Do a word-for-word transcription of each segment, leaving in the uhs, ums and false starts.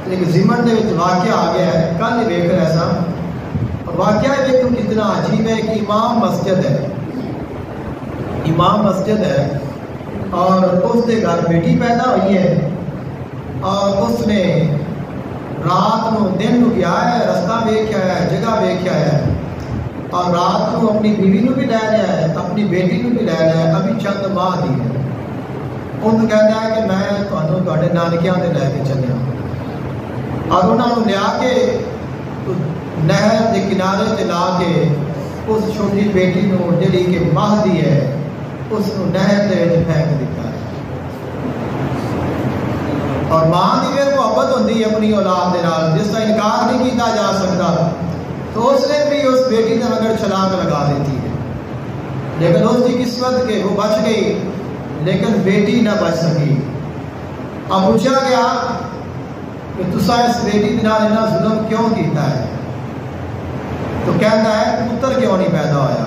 ایک ضمن دے وچ واقعہ آ گیا ہے، کل ہی ویکھ رہا سا، اور واقعہ دیکھو کتنا عجیب ہے کہ امام مسجد ہے، امام مسجد ہے اور اس کے گھر بیٹی پیدا ہوئی ہے، اور اس نے رات نو دن نو گیا ہے، رستہ ویکھیا ہے، جگہ ویکھیا ہے، اور رات نو اپنی بیوی نو بھی لے لیا ہے، اپنی بیٹی نو بھی لے لیا ہے، ابھی چند ماہ دی ہے۔ ان کہتا ہے کہ میں تمہیں تھوڑے نانکیاں دے لے کے چلیا، اور انہوں نے لیا کے نہر کے کنارے تے لا کے اس چھوٹی بیٹی نو جڑی کہ ماہ دی ہے اس نو نہر دے وچ پھینک دیتا ہے۔ اور ماں دی پھر محبت ہوندی ہے اپنی اولاد دے نال، جس کا انکار نہیں کیتا جا سکتا، تو اس نے بھی اس بیٹی نے مگر چھلانگ لگا دیتی ہے، لیکن اس کی قسمت کہ وہ بچ گئی، لیکن بیٹی نہ بچ سکی۔ اب پوچھا گیا کہ تسا اس بیٹی کے نال اتنا ظلم کیوں کیتا ہے؟ تو کہتا ہے پتر کیوں نہیں پیدا ہویا،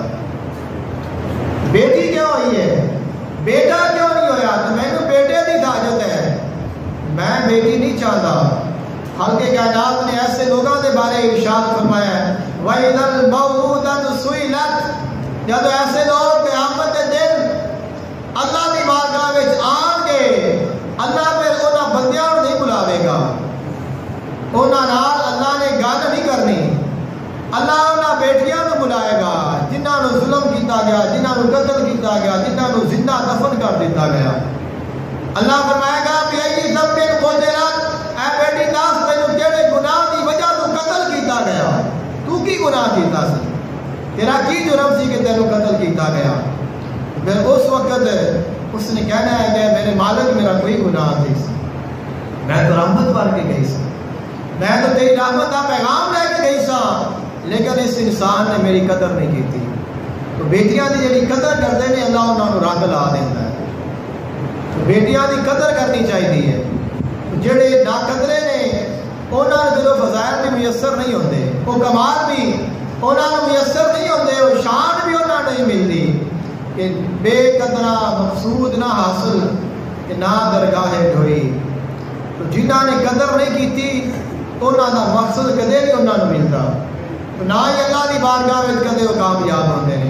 بیٹی کیوں ہوئی ہے، بیٹا کیوں نہیں ہویا؟ تو میں کو بیٹے کی حاجت ہے، میں بیٹی نہیں چاہتا۔ حلقے کائنات نے ایسے لوگوں کے بارے ارشاد فرمایا ہے وَإِذَا الْمَوْءُودَةُ سُئِلَتْ، جب ایسے لوگ قیامت کے دن اللہ کی بارگاہ وچ آن گے، اللہ پھر انہاں بندیاں نوں نہیں بلاوے گا، انہاں نال اللہ نے گل نہیں کرنی، اللہ انہاں بیٹیاں نوں بلائے گا جنہاں نوں ظلم کیتا گیا، جنہاں نوں قتل کیتا گیا، جنہاں نوں زندہ دفن کر دیتا گیا۔ اللہ فرمائے گا کہ ائی ذنب قتلت، اے بیٹی دس تینوں کیڑے گناہ دی وجہ تو قتل کیتا گیا، تو کی گناہ کیتا سی، تیرا کی جرم سی کہ تینوں قتل کیتا گیا؟ پھر اس وقت اس نے کہنا ہے کہ میرے مالک میرا کوئی گناہ نہیں سی، میں تو رحمت بن کے گئی سا، میں تو تیری رحمت کا پیغام لے کے گئی سا، لیکن اس انسان نے میری قدر نہیں کی تھی۔ تو بیٹیاں دی جڑی قدر کرتے ہیں اللہ انہوں نے رنگ لا دیتا ہے، تو بیٹیاں دی قدر کرنی چاہیے۔ جڑے نا قدرے نے انہوں نے جو فضائل بھی میسر نہیں ہوتے، وہ کمال بھی انہوں نے میسر نہیں ہوتے، وہ شان بھی انہوں نہیں ملتی کہ بے قدرہ مقصود نہ حاصل کہ نہ درگاہ ڈھوئی۔ تو جنہوں نے قدر نہیں کی تھی انہوں کا مقصد کدے نہیں انہوں نے ملتا، تو نہ ہی اللہ کی بارگاہ میں کدے وہ کامیاب ہوتے ہیں۔